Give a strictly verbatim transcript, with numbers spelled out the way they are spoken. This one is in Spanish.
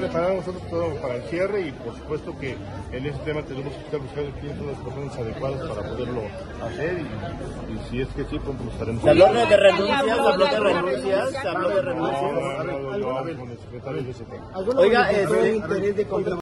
preparamos nosotros todo para el cierre y por supuesto que en ese tema tenemos que estar buscando quiénes son las personas adecuadas para poderlo hacer y, y si es que sí, pues lo estaremos. ¿Se habló de renuncias? ¿Se habló de renuncias? ¿Se habló de renuncias? No, no, no, yo hablo con el secretario de ese tema. Oiga, este interés de compra.